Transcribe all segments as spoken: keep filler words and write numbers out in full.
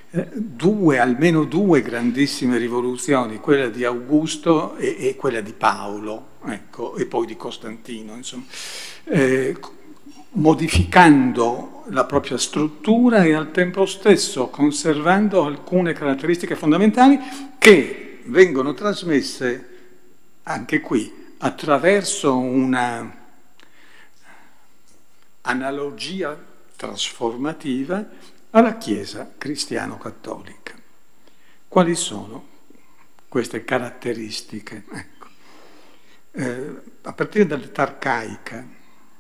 eh, due, almeno due grandissime rivoluzioni, quella di Augusto e, e quella di Paolo, ecco, e poi di Costantino, insomma, eh, modificando la propria struttura e al tempo stesso conservando alcune caratteristiche fondamentali che vengono trasmesse anche qui attraverso una analogia trasformativa alla Chiesa cristiano-cattolica. Quali sono queste caratteristiche? Ecco. Eh, a partire dall'età arcaica.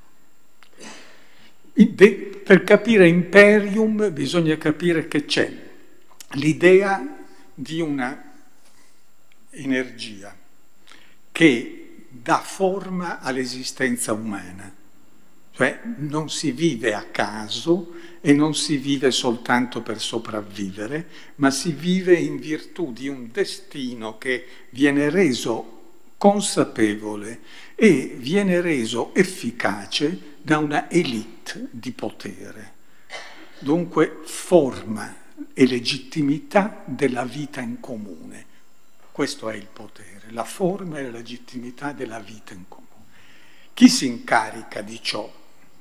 Per capire imperium bisogna capire che c'è l'idea di una energia che dà forma all'esistenza umana, cioè non si vive a caso e non si vive soltanto per sopravvivere, ma si vive in virtù di un destino che viene reso consapevole e viene reso efficace da una elite di potere. Dunque forma e legittimità della vita in comune. Questo è il potere, la forma e la legittimità della vita in comune. Chi si incarica di ciò?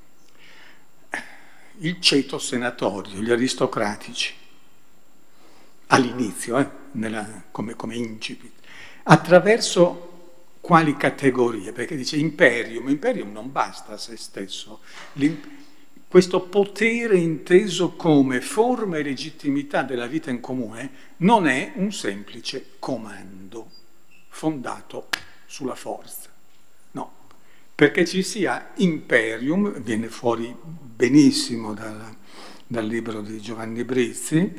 Il ceto senatorio, gli aristocratici, all'inizio, eh, nella, come, come incipit, attraverso quali categorie? Perché dice imperium, imperium non basta a se stesso, questo potere inteso come forma e legittimità della vita in comune non è un semplice comando fondato sulla forza, no, perché ci sia imperium, viene fuori benissimo dal, dal libro di Giovanni Brizzi,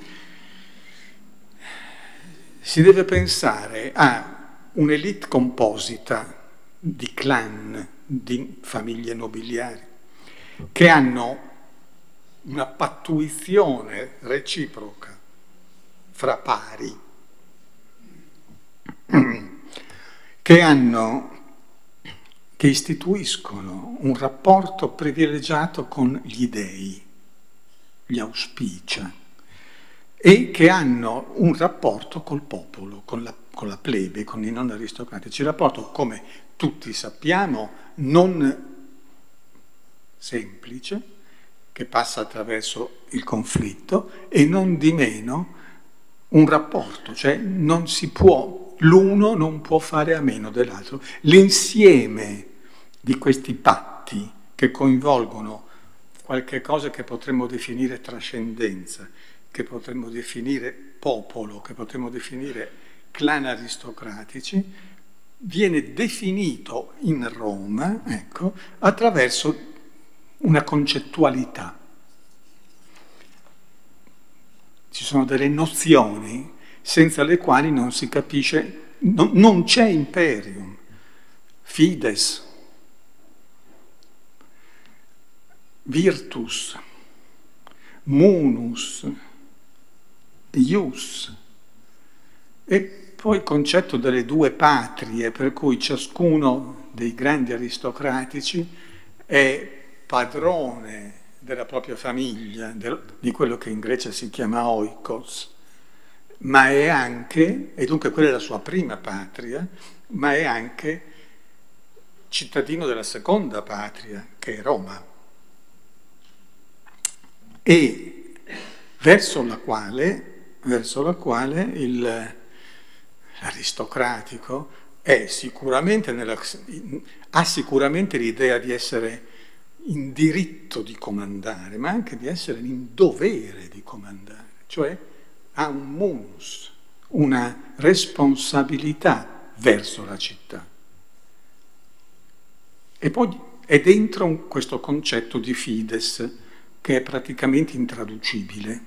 si deve pensare a un'elite composita di clan, di famiglie nobiliari, che hanno una pattuizione reciproca fra pari, che hanno, che istituiscono un rapporto privilegiato con gli dei, gli auspicia, e che hanno un rapporto col popolo, con la, con la plebe, con i non aristocratici. Il rapporto, come tutti sappiamo, non semplice, che passa attraverso il conflitto, e non di meno un rapporto, cioè non si può, l'uno non può fare a meno dell'altro. L'insieme di questi patti che coinvolgono qualche cosa che potremmo definire trascendenza, che potremmo definire popolo, che potremmo definire clan aristocratici, viene definito in Roma, ecco, attraverso una concettualità. Ci sono delle nozioni senza le quali non si capisce, no, non c'è imperium. Fides, virtus, munus, ius, e poi il concetto delle due patrie, per cui ciascuno dei grandi aristocratici è padrone della propria famiglia, del, di quello che in Grecia si chiama oikos, ma è anche, e dunque quella è la sua prima patria, ma è anche cittadino della seconda patria, che è Roma, e verso la quale, verso la quale il, l'aristocratico è sicuramente nella, ha sicuramente l'idea di essere in diritto di comandare, ma anche di essere in dovere di comandare, cioè ha un munus, una responsabilità verso la città. E poi è dentro questo concetto di fides, che è praticamente intraducibile,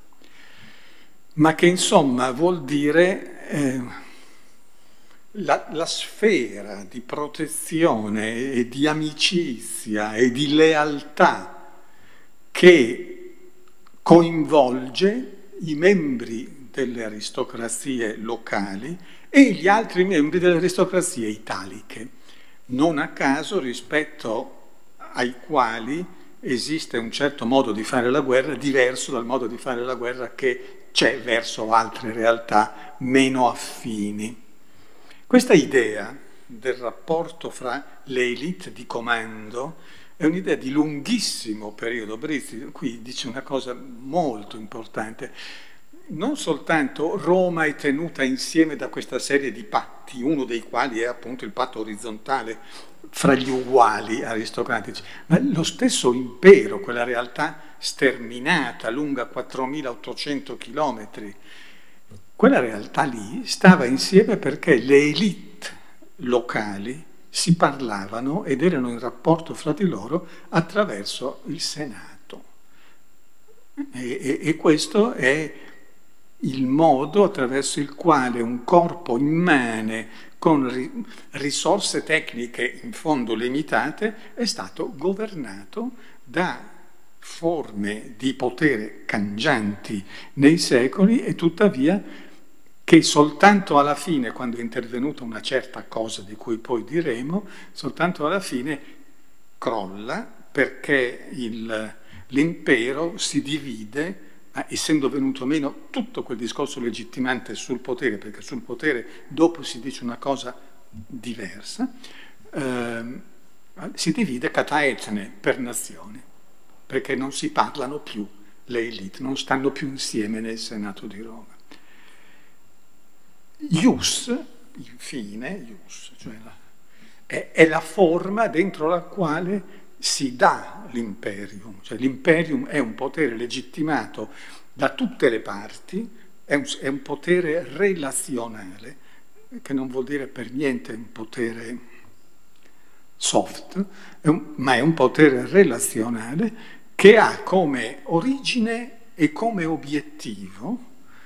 ma che insomma vuol dire eh, la, la sfera di protezione e di amicizia e di lealtà che coinvolge i membri delle aristocrazie locali e gli altri membri delle aristocrazie italiche, non a caso rispetto ai quali esiste un certo modo di fare la guerra diverso dal modo di fare la guerra che c'è verso altre realtà meno affini. Questa idea del rapporto fra le elite di comando è un'idea di lunghissimo periodo. Brizzi qui dice una cosa molto importante. Non soltanto Roma è tenuta insieme da questa serie di patti, uno dei quali è appunto il patto orizzontale fra gli uguali aristocratici, ma lo stesso impero, quella realtà sterminata, lunga quattromilaottocento chilometri, quella realtà lì stava insieme perché le elite locali si parlavano ed erano in rapporto fra di loro attraverso il Senato. E, e, e questo è il modo attraverso il quale un corpo immane con ri- risorse tecniche in fondo limitate è stato governato da forme di potere cangianti nei secoli e tuttavia che soltanto alla fine, quando è intervenuta una certa cosa di cui poi diremo, soltanto alla fine crolla perché il, l'impero si divide. Ma essendo venuto meno tutto quel discorso legittimante sul potere, perché sul potere dopo si dice una cosa diversa, ehm, si divide kata etne per nazioni, perché non si parlano più le elite, non stanno più insieme nel Senato di Roma. Ius, infine, ius, cioè la, è, è la forma dentro la quale si dà l'imperium, cioè l'imperium è un potere legittimato da tutte le parti, è un, è un potere relazionale, che non vuol dire per niente un potere soft, è un, ma è un potere relazionale che ha come origine e come obiettivo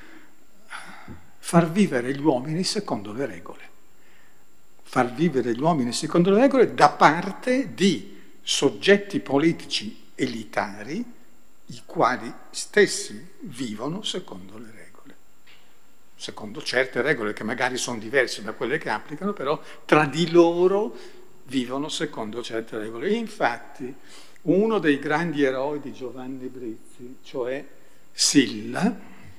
far vivere gli uomini secondo le regole, far vivere gli uomini secondo le regole da parte di soggetti politici elitari, i quali stessi vivono secondo le regole, secondo certe regole che magari sono diverse da quelle che applicano, però tra di loro vivono secondo certe regole. E infatti uno dei grandi eroi di Giovanni Brizzi, cioè Silla,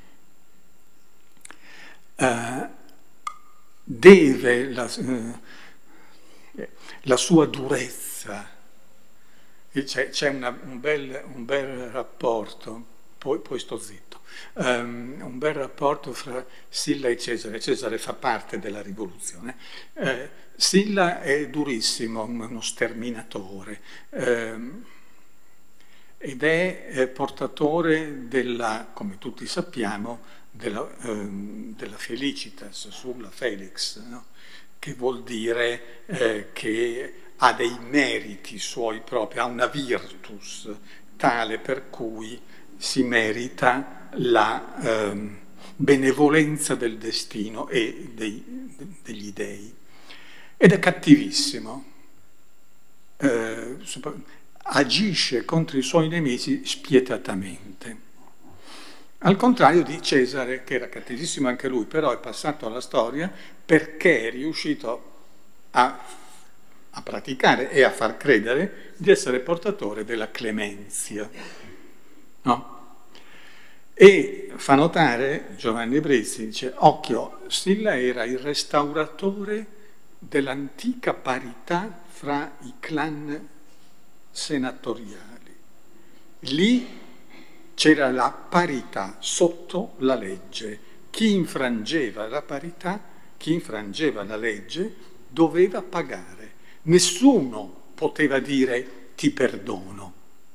eh, deve la, eh, la sua durezza. C'è, c'è una, un, bel, un bel rapporto, poi, poi sto zitto, um, un bel rapporto fra Silla e Cesare. Cesare fa parte della rivoluzione. Eh, Silla è durissimo, uno sterminatore, ehm, ed è eh, portatore della, come tutti sappiamo, della, ehm, della felicitas, sulla felix, no? Che vuol dire eh, che ha dei meriti suoi propri, ha una virtus tale per cui si merita la ehm, benevolenza del destino e dei, degli dei. Ed è cattivissimo, eh, agisce contro i suoi nemici spietatamente. Al contrario di Cesare, che era cattivissimo anche lui, però è passato alla storia perché è riuscito a, a praticare e a far credere di essere portatore della clemenzia. No? E fa notare Giovanni Brizzi, dice, occhio, Silla era il restauratore dell'antica parità fra i clan senatoriali. Lì c'era la parità sotto la legge. Chi infrangeva la parità, chi infrangeva la legge, doveva pagare. Nessuno poteva dire ti perdono.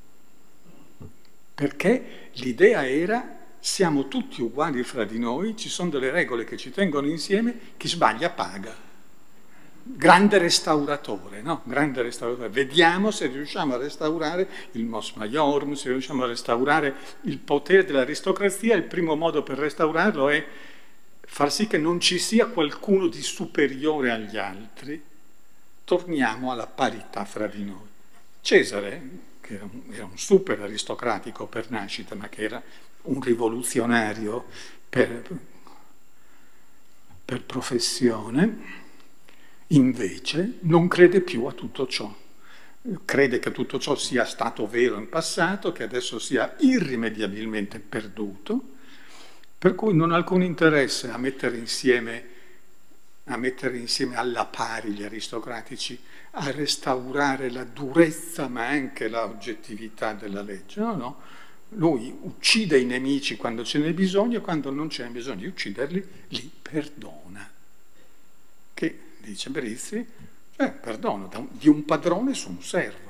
Perché l'idea era siamo tutti uguali fra di noi, ci sono delle regole che ci tengono insieme, chi sbaglia paga. Grande restauratore, no? Grande restauratore. Vediamo se riusciamo a restaurare il mos maiorum, se riusciamo a restaurare il potere dell'aristocrazia. Il primo modo per restaurarlo è far sì che non ci sia qualcuno di superiore agli altri. Torniamo alla parità fra di noi. Cesare, che era un, era un super aristocratico per nascita, ma che era un rivoluzionario per, per professione, invece non crede più a tutto ciò. Crede che tutto ciò sia stato vero in passato, che adesso sia irrimediabilmente perduto, Per cui non ha alcun interesse a mettere insieme, a mettere insieme alla pari gli aristocratici, a restaurare la durezza ma anche la oggettività della legge. No, no. Lui uccide i nemici quando ce n'è bisogno e quando non c'è bisogno di ucciderli, li perdona. Che, dice Brizzi, eh, perdono di un padrone su un servo.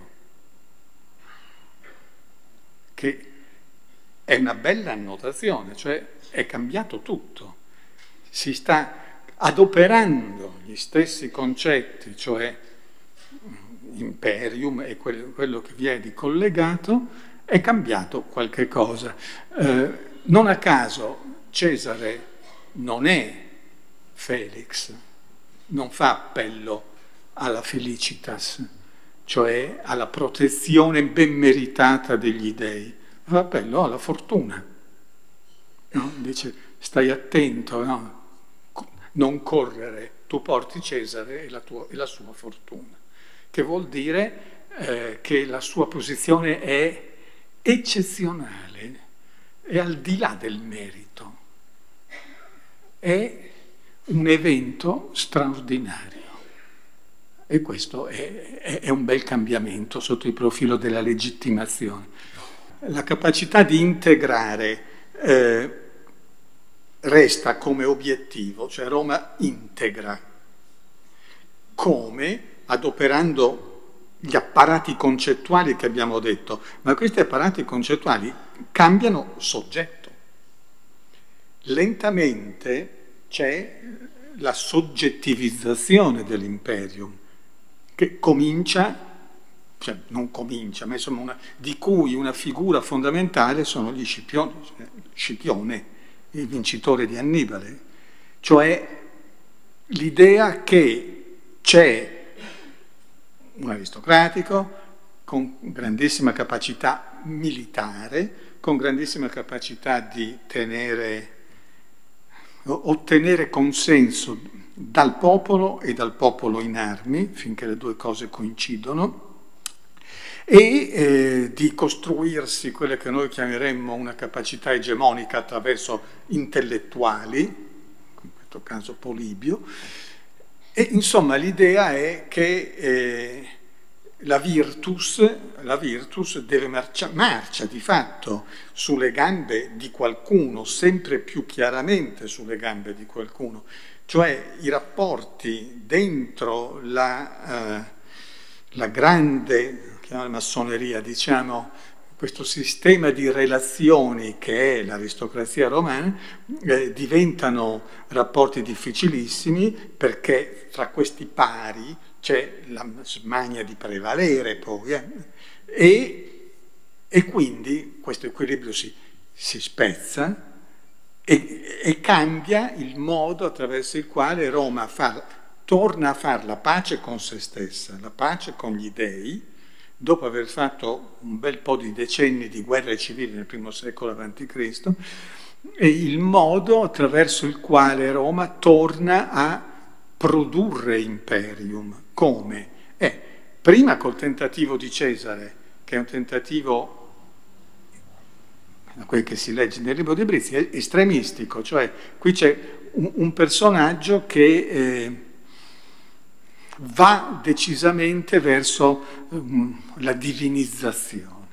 Che è una bella annotazione, cioè è cambiato tutto. Si sta adoperando gli stessi concetti, cioè imperium e quello che vi è di collegato, è cambiato qualche cosa. Eh, non a caso Cesare non è Felix, non fa appello alla felicitas, cioè alla protezione ben meritata degli dei, fa appello alla fortuna. No? Dice, stai attento, no? Non correre, tu porti Cesare e la, tua, e la sua fortuna, che vuol dire eh, che la sua posizione è eccezionale, è al di là del merito, è un evento straordinario e questo è, è, è un bel cambiamento sotto il profilo della legittimazione. La capacità di integrare eh, resta come obiettivo, cioè Roma integra, come adoperando gli apparati concettuali che abbiamo detto, ma questi apparati concettuali cambiano soggetto. Lentamente c'è la soggettivizzazione dell'imperium, che comincia, cioè non comincia, ma insomma una, di cui una figura fondamentale sono gli Scipioni, Scipione, il vincitore di Annibale, cioè l'idea che c'è un aristocratico con grandissima capacità militare, con grandissima capacità di tenere, ottenere consenso dal popolo e dal popolo in armi, finché le due cose coincidono, e eh, di costruirsi quelle che noi chiameremmo una capacità egemonica attraverso intellettuali, in questo caso Polibio. E insomma l'idea è che eh, la virtus, la virtus deve marcia, marcia di fatto sulle gambe di qualcuno, sempre più chiaramente sulle gambe di qualcuno, cioè i rapporti dentro la, eh, la grande, chiamiamola massoneria, diciamo, questo sistema di relazioni che è l'aristocrazia romana, eh, diventano rapporti difficilissimi perché fra questi pari c'è la smania di prevalere poi, eh, e, e quindi questo equilibrio si, si spezza e, e cambia il modo attraverso il quale Roma fa, torna a fare la pace con se stessa, la pace con gli dei, dopo aver fatto un bel po' di decenni di guerre civili nel primo secolo avanti Cristo, è il modo attraverso il quale Roma torna a produrre imperium. Come? Eh, prima col tentativo di Cesare, che è un tentativo, da quel che si legge nel libro di Brizzi, è estremistico, cioè qui c'è un, un personaggio che eh, va decisamente verso um, la divinizzazione,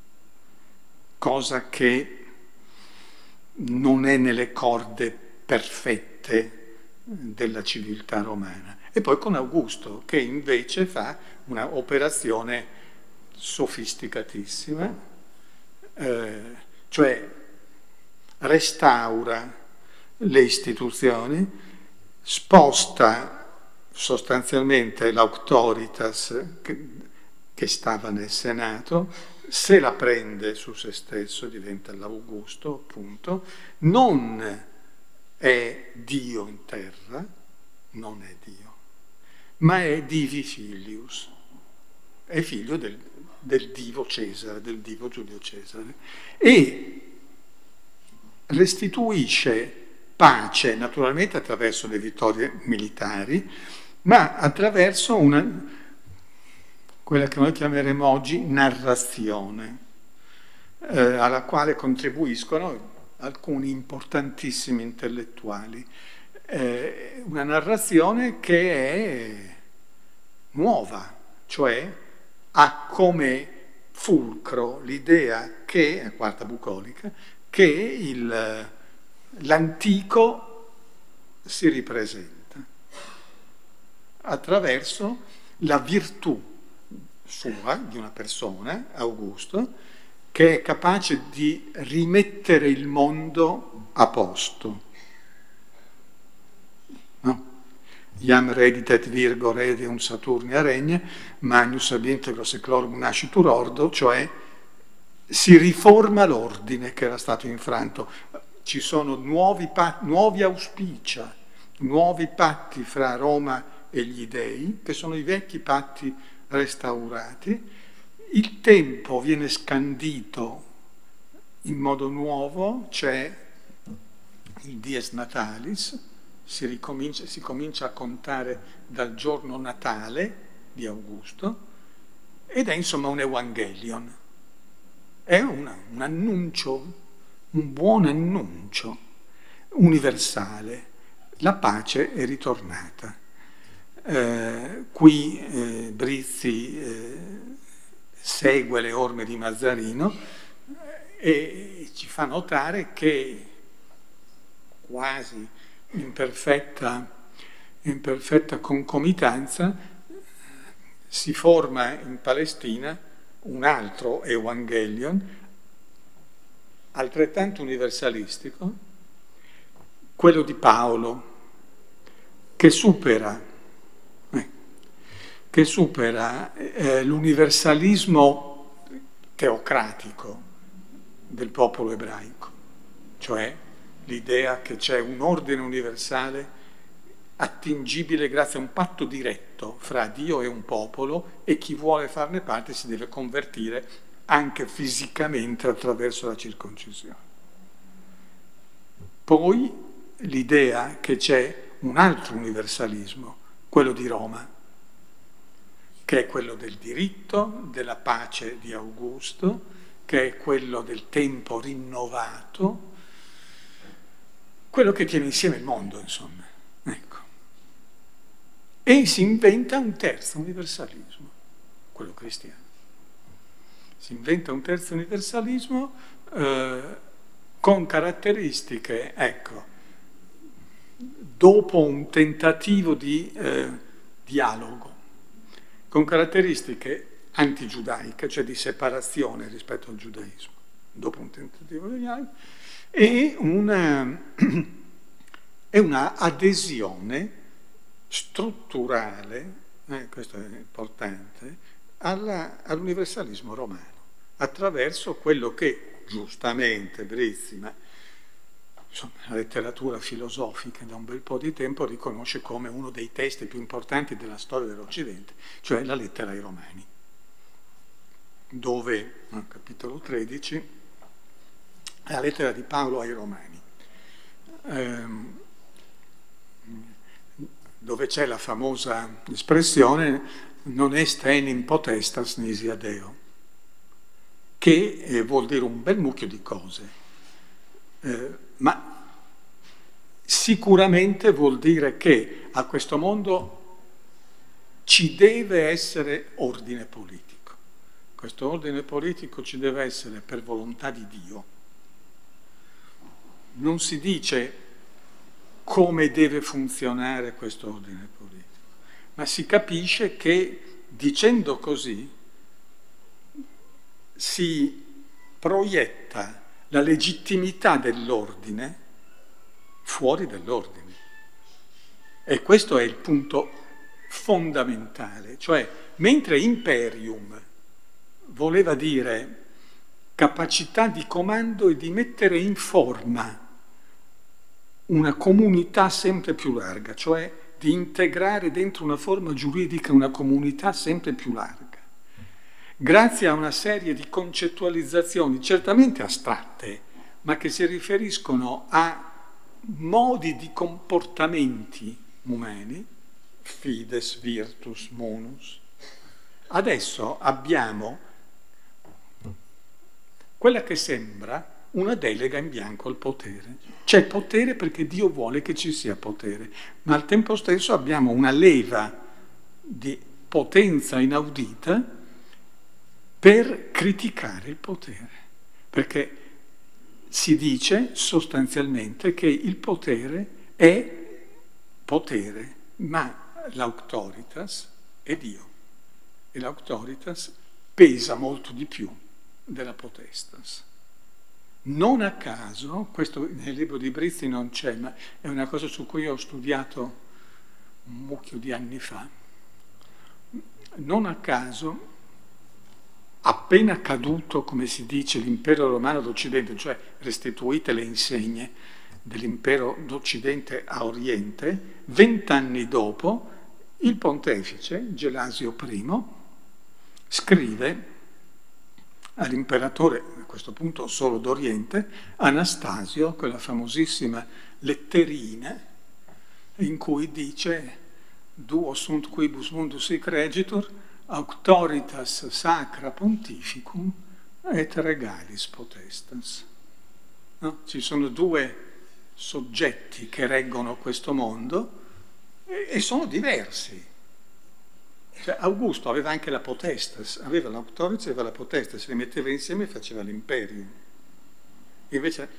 cosa che non è nelle corde perfette della civiltà romana. E poi con Augusto, che invece fa una operazione sofisticatissima, eh, cioè restaura le istituzioni, sposta sostanzialmente l'auctoritas che, che stava nel Senato, se la prende su se stesso, diventa l'Augusto, appunto, non è Dio in terra, non è Dio, ma è Divi Filius, è figlio del, del divo Cesare, del divo Giulio Cesare, e restituisce pace, naturalmente attraverso le vittorie militari, ma attraverso una, quella che noi chiameremo oggi narrazione, eh, alla quale contribuiscono alcuni importantissimi intellettuali. Eh, una narrazione che è nuova, cioè ha come fulcro l'idea che, la quarta bucolica, che il, l'antico si ripresenta attraverso la virtù sua, di una persona, Augusto, che è capace di rimettere il mondo a posto. No? Iam reditet Virgo redeum Saturnia regne, magnus ab integro seclorum nascitur ordo, cioè si riforma l'ordine che era stato infranto. Ci sono nuovi, patti, nuovi auspicia, nuovi patti fra Roma e gli dei, che sono i vecchi patti restaurati. Il tempo viene scandito in modo nuovo, c'è il Dies Natalis, si, ricomincia, si comincia a contare dal giorno natale di Augusto, ed è insomma un Evangelion, è una, un annuncio, un buon annuncio universale. La pace è ritornata. Eh, qui eh, Brizzi eh, segue le orme di Mazzarino e ci fa notare che quasi in perfetta, in perfetta concomitanza si forma in Palestina un altro Evangelion altrettanto universalistico, quello di Paolo, che supera, eh, che supera eh, l'universalismo teocratico del popolo ebraico, cioè l'idea che c'è un ordine universale attingibile grazie a un patto diretto fra Dio e un popolo, e chi vuole farne parte si deve convertire anche fisicamente attraverso la circoncisione. Poi l'idea che c'è un altro universalismo, quello di Roma, che è quello del diritto, della pace di Augusto, che è quello del tempo rinnovato, quello che tiene insieme il mondo, insomma. Ecco. E si inventa un terzo universalismo, quello cristiano. Si inventa un terzo universalismo eh, con caratteristiche, ecco, dopo un tentativo di eh, dialogo, con caratteristiche antigiudaiche, cioè di separazione rispetto al giudaismo, dopo un tentativo di dialogo, e una, e una adesione strutturale, eh, questo è importante, alla, all'universalismo romano, attraverso quello che giustamente Brizzi, ma insomma, la letteratura filosofica da un bel po' di tempo riconosce come uno dei testi più importanti della storia dell'Occidente, cioè la lettera ai Romani, dove, nel capitolo tredici, la lettera di Paolo ai Romani, ehm, dove c'è la famosa espressione non est enim potestas nisi ad Deo, che eh, vuol dire un bel mucchio di cose, eh, ma sicuramente vuol dire che a questo mondo ci deve essere ordine politico. Questo ordine politico ci deve essere per volontà di Dio. Non si dice come deve funzionare questo ordine politico, ma si capisce che dicendo così si proietta la legittimità dell'ordine fuori dell'ordine. E questo è il punto fondamentale, cioè mentre imperium voleva dire capacità di comando e di mettere in forma una comunità sempre più larga, cioè di integrare dentro una forma giuridica una comunità sempre più larga, grazie a una serie di concettualizzazioni certamente astratte, ma che si riferiscono a modi di comportamenti umani, fides, virtus, munus. Adesso abbiamo quella che sembra una delega in bianco al potere. C'è potere perché Dio vuole che ci sia potere, ma al tempo stesso abbiamo una leva di potenza inaudita per criticare il potere, perché si dice sostanzialmente che il potere è potere, ma l'auctoritas è Dio, e l'auctoritas pesa molto di più della potestas. Non a caso, questo nel libro di Brizzi non c'è, ma è una cosa su cui ho studiato un mucchio di anni fa, non a caso, appena caduto, come si dice, l'impero romano d'Occidente, cioè restituite le insegne dell'impero d'Occidente a Oriente, vent'anni dopo il pontefice Gelasio I scrive all'imperatore, a questo punto solo d'Oriente, Anastasio, quella famosissima letterina in cui dice duo sunt quibus mundus hic regitur, auctoritas sacra pontificum et regalis potestas. No? Ci sono due soggetti che reggono questo mondo e, e sono diversi. Cioè, Augusto aveva anche la potestas, aveva l'auctoritas e aveva la potestas, se le metteva insieme e faceva l'imperium. Invece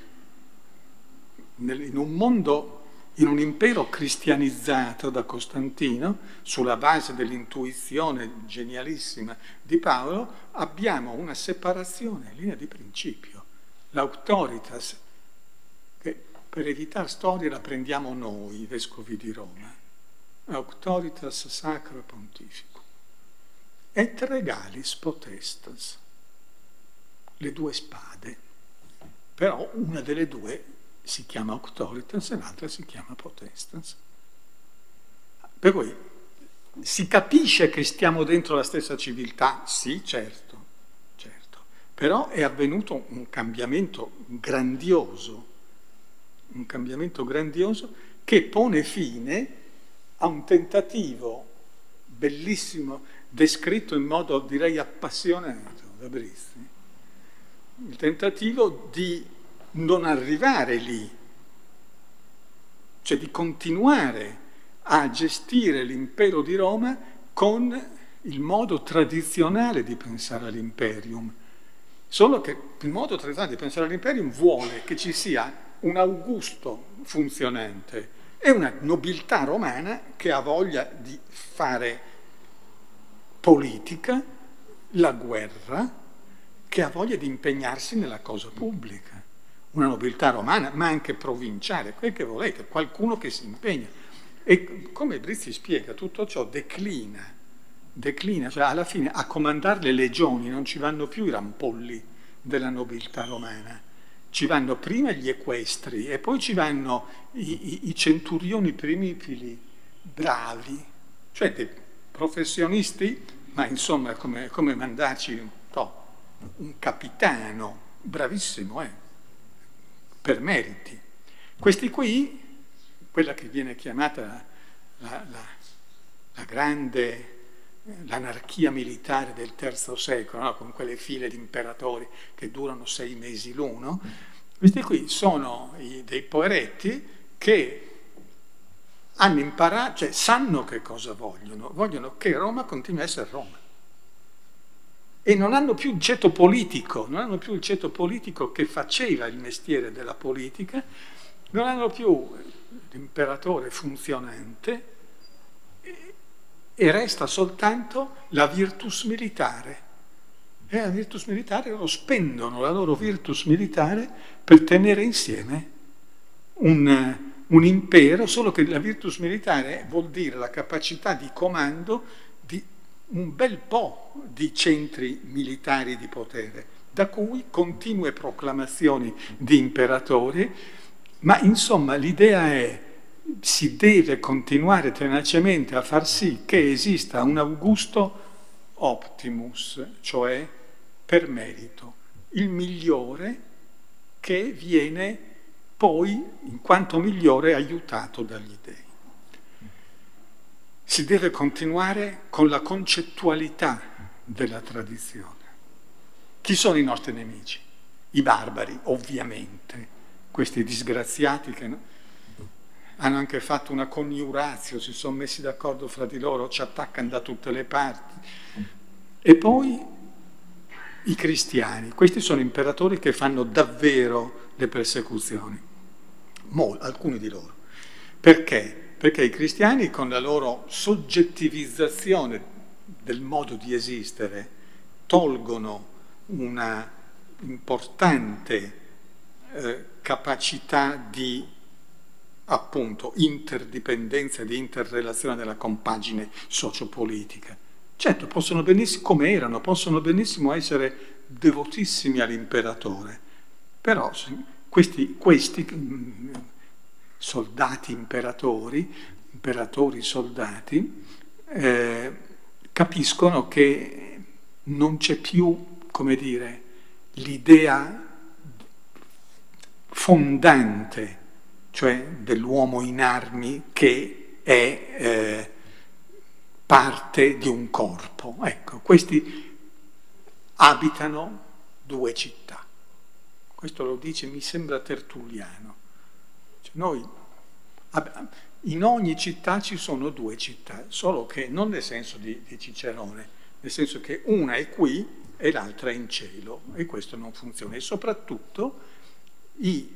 nel, in un mondo, in un impero cristianizzato da Costantino, sulla base dell'intuizione genialissima di Paolo, abbiamo una separazione in linea di principio. L'auctoritas, che per evitare storie la prendiamo noi, i vescovi di Roma, auctoritas sacra pontificum, et regalis potestas, le due spade, però una delle due si chiama auctoritas e l'altra si chiama potestas. Per cui si capisce che stiamo dentro la stessa civiltà? Sì, certo, certo, però è avvenuto un cambiamento grandioso, un cambiamento grandioso che pone fine a un tentativo bellissimo, descritto in modo, direi, appassionato da Brizzi, il tentativo di non arrivare lì, cioè di continuare a gestire l'impero di Roma con il modo tradizionale di pensare all'imperium. Solo che il modo tradizionale di pensare all'imperium vuole che ci sia un Augusto funzionante e una nobiltà romana che ha voglia di fare politica, la guerra, che ha voglia di impegnarsi nella cosa pubblica. Una nobiltà romana, ma anche provinciale, quel che volete, qualcuno che si impegna. E come Brizzi spiega, tutto ciò declina, declina, cioè alla fine a comandare le legioni non ci vanno più i rampolli della nobiltà romana, ci vanno prima gli equestri e poi ci vanno i, i, i centurioni primipili, bravi, cioè dei professionisti, ma insomma come, come mandarci no, un capitano, bravissimo, eh, per meriti. Questi qui, quella che viene chiamata la, la, la grande, l'anarchia militare del terzo secolo, no? Con quelle file di imperatori che durano sei mesi l'uno, questi qui sono i, dei poveretti che hanno imparato, cioè sanno che cosa vogliono, vogliono che Roma continui a essere Roma. E non hanno più il ceto politico, non hanno più il ceto politico che faceva il mestiere della politica, non hanno più l'imperatore funzionante e, e resta soltanto la virtus militare. E la virtus militare, loro spendono la loro virtus militare per tenere insieme un, un impero, solo che la virtus militare vuol dire la capacità di comando di un bel po' di centri militari di potere, da cui continue proclamazioni di imperatori, ma insomma l'idea è si deve continuare tenacemente a far sì che esista un Augusto optimus, cioè per merito, il migliore che viene poi, in quanto migliore, aiutato dagli dei. Si deve continuare con la concettualità della tradizione. Chi sono i nostri nemici? i barbari, ovviamente, questi disgraziati che no, hanno anche fatto una coniuratio, si sono messi d'accordo fra di loro, ci attaccano da tutte le parti. E poi i cristiani, questi sono imperatori che fanno davvero le persecuzioni, Mol, alcuni di loro. Perché? Perché i cristiani, con la loro soggettivizzazione del modo di esistere, tolgono una importante eh, capacità di, appunto, interdipendenza, di interrelazione della compagine sociopolitica. Certo, possono benissimo, come erano, possono benissimo essere devotissimi all'imperatore, però questi, questi soldati imperatori, imperatori soldati, eh, capiscono che non c'è più, come dire, l'idea fondante, cioè dell'uomo in armi che è eh, parte di un corpo. Ecco, questi abitano due città. Questo lo dice, mi sembra Tertulliano. Cioè noi, in ogni città ci sono due città, solo che non nel senso di, di Cicerone, nel senso che una è qui e l'altra è in cielo, e questo non funziona. E soprattutto i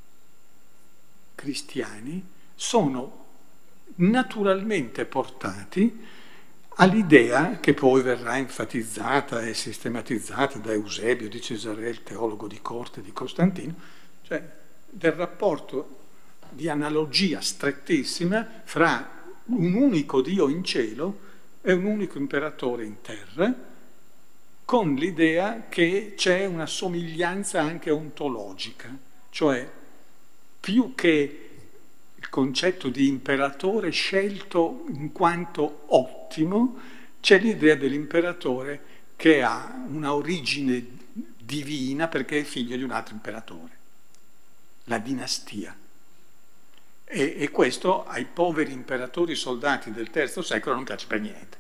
cristiani sono naturalmente portati all'idea che poi verrà enfatizzata e sistematizzata da Eusebio di Cesarea, il teologo di corte di Costantino, cioè del rapporto di analogia strettissima fra un unico Dio in cielo e un unico imperatore in terra, con l'idea che c'è una somiglianza anche ontologica, cioè più che il concetto di imperatore scelto in quanto ottimo, c'è l'idea dell'imperatore che ha una origine divina perché è figlio di un altro imperatore, la dinastia. E, e questo ai poveri imperatori soldati del terzo secolo non piace per niente.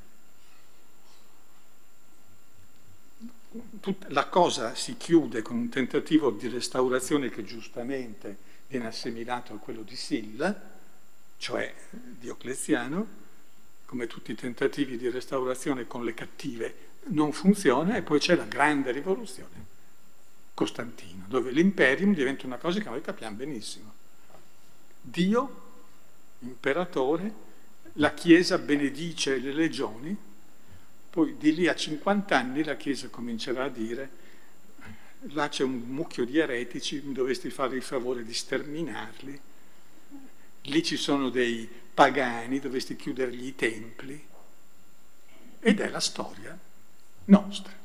Tut- la cosa si chiude con un tentativo di restaurazione che giustamente viene assimilato a quello di Silla, cioè Diocleziano. Come tutti i tentativi di restaurazione con le cattive non funziona, e poi c'è la grande rivoluzione, Costantino, dove l'imperium diventa una cosa che noi capiamo benissimo. Dio, imperatore, la Chiesa benedice le legioni, poi di lì a cinquanta anni la Chiesa comincerà a dire: là c'è un mucchio di eretici, dovresti fare il favore di sterminarli, lì ci sono dei pagani, dovresti chiudergli i templi, ed è la storia nostra.